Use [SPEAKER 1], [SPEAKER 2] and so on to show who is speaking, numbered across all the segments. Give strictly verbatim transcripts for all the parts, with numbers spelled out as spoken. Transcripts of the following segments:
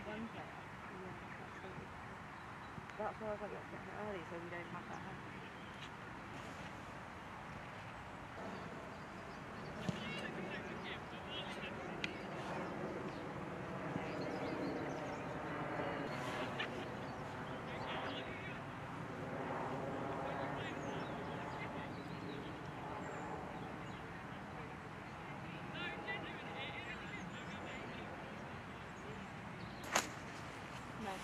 [SPEAKER 1] one player.
[SPEAKER 2] Yeah, absolutely.
[SPEAKER 1] That's why I was like, let's get her early so we don't have that happen. No.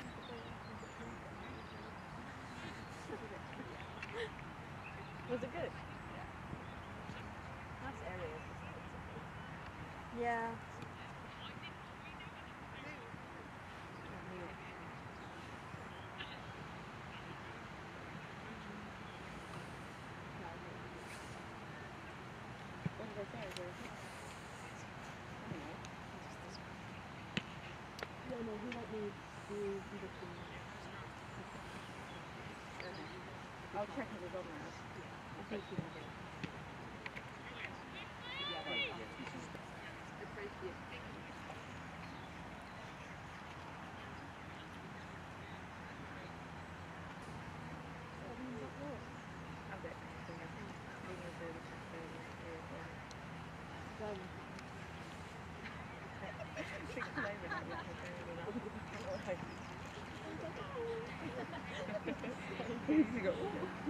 [SPEAKER 1] Was it good? Nice area. Yeah. What did they say? I don't know.
[SPEAKER 2] Yeah, no, he won't need the condition.
[SPEAKER 1] I'll check if it's on there.
[SPEAKER 2] I think he will do.
[SPEAKER 1] Yeah,
[SPEAKER 3] Oh, yeah, yeah.
[SPEAKER 2] Appropriate.
[SPEAKER 1] I'll get everything else. We need to do the check over here.
[SPEAKER 2] Done.
[SPEAKER 1] Six over that we can go with that. Easy go.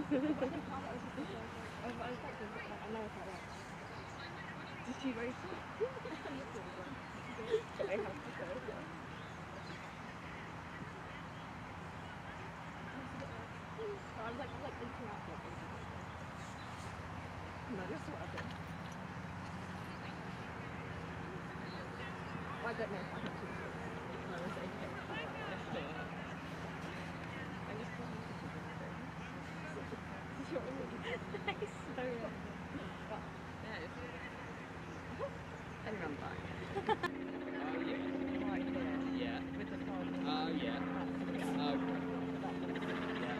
[SPEAKER 2] I was expecting that, I know it's like that.
[SPEAKER 1] Did she race it? But I have to go.
[SPEAKER 2] So I was like, I was like eating out there. No, that's what I did. Well, I don't know if I have to.
[SPEAKER 1] No, it's okay. Let's do it. I just want you to do anything.
[SPEAKER 2] You're really so wrong. But
[SPEAKER 1] Yeah, it's everyone's back.
[SPEAKER 3] Oh, yeah.
[SPEAKER 1] Right here.
[SPEAKER 3] Yeah.
[SPEAKER 1] With the car.
[SPEAKER 3] Oh, yeah. Oh, yeah.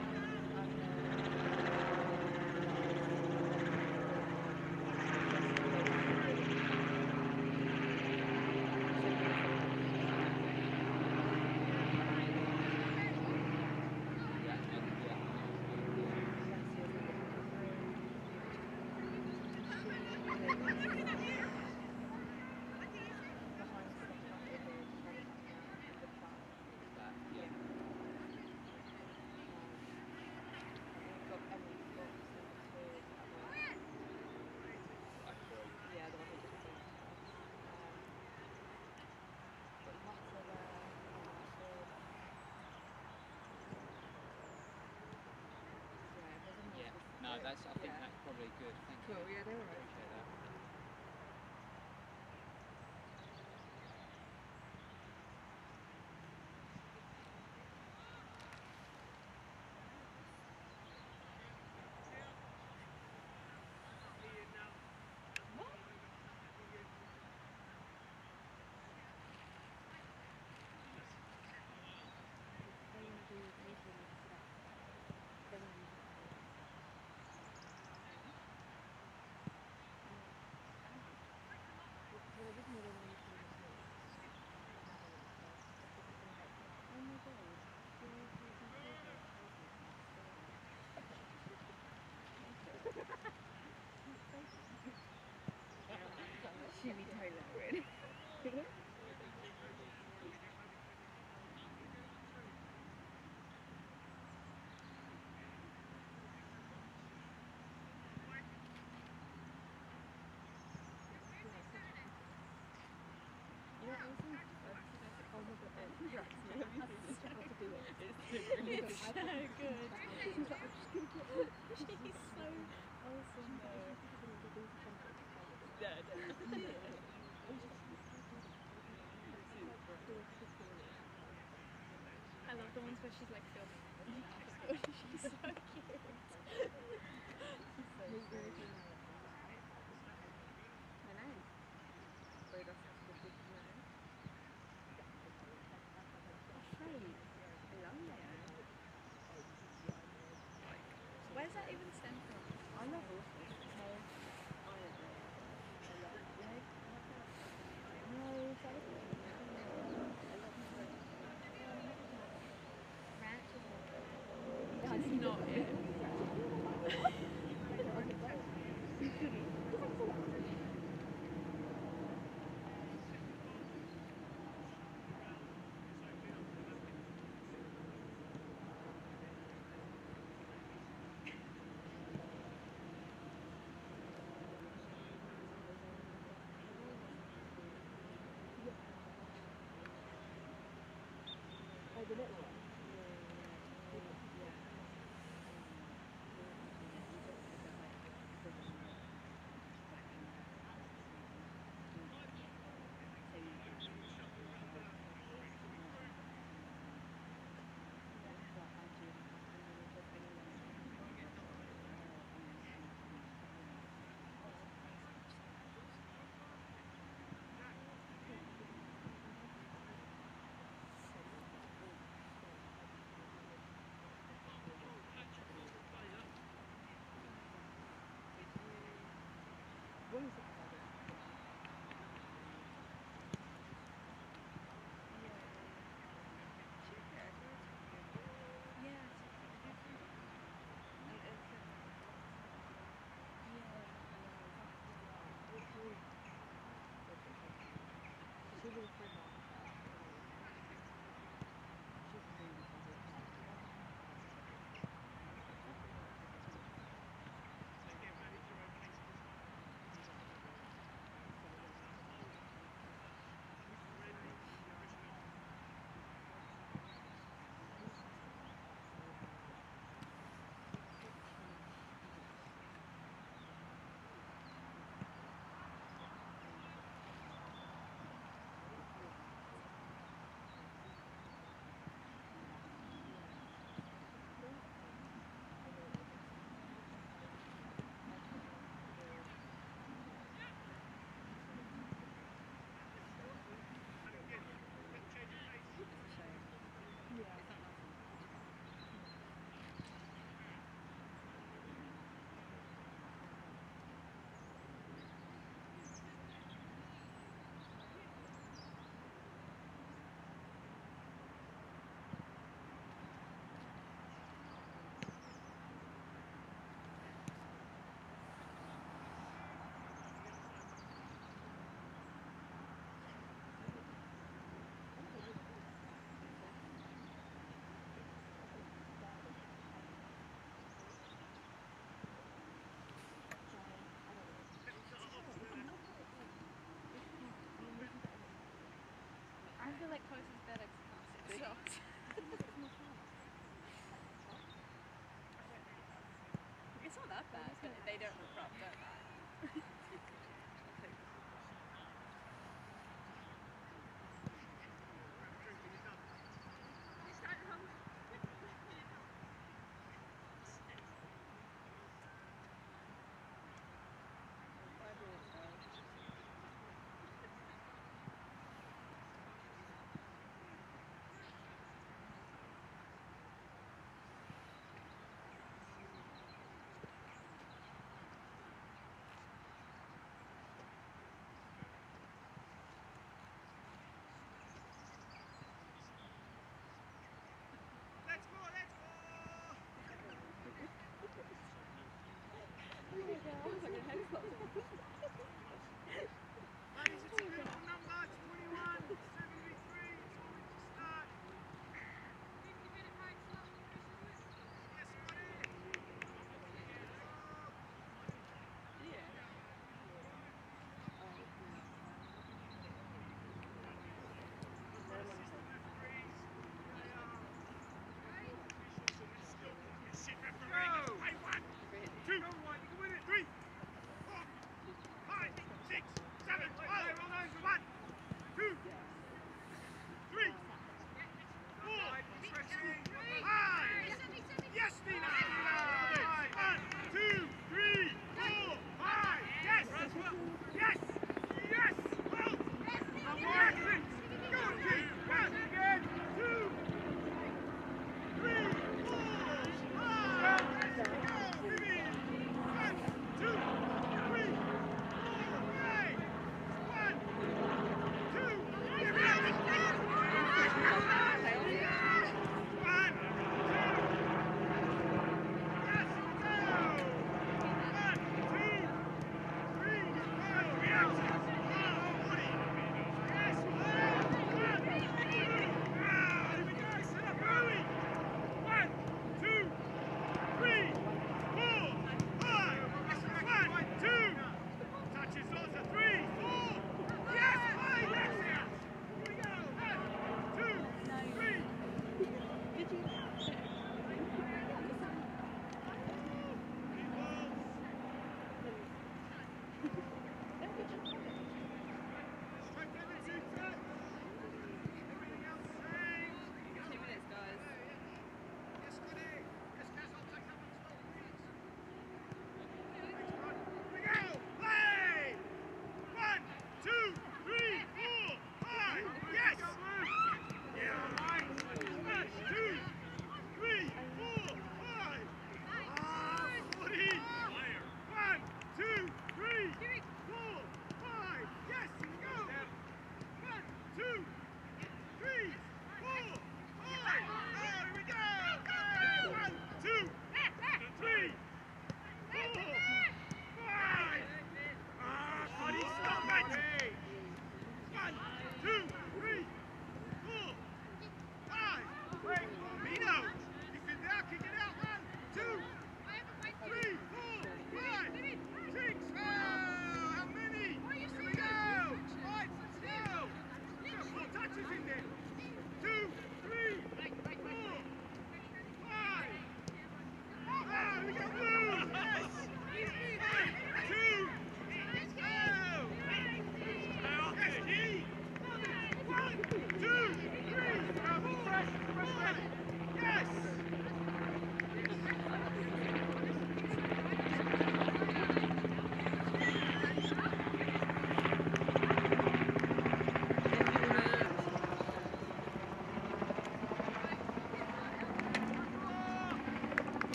[SPEAKER 1] Yeah, the one who just um, got Mata there, yeah, it doesn't
[SPEAKER 3] Yeah.
[SPEAKER 1] matter.
[SPEAKER 3] No, that's. I think
[SPEAKER 1] Yeah.
[SPEAKER 3] that's probably good. Thank
[SPEAKER 1] Cool,
[SPEAKER 3] you.
[SPEAKER 1] yeah, they were right.
[SPEAKER 3] Appreciate that. Shimmy Taylor, really. It's so good.
[SPEAKER 2] she's like, I'm just gonna get it. She's so awesome.
[SPEAKER 1] Yeah, yeah.
[SPEAKER 4] I love the ones where she's like filming everything after school. She's so cute.
[SPEAKER 1] So sweet. I know. Wait, that's such a good name.
[SPEAKER 4] Afraid.
[SPEAKER 1] I love it.
[SPEAKER 4] Where's that even stem from?
[SPEAKER 1] I love Russo. So, I don't know. I love it. No, that was I love
[SPEAKER 4] I feel like close is better because I can't sit shocked. It's not that bad, but they don't look rough, don't they?
[SPEAKER 1] I was like a head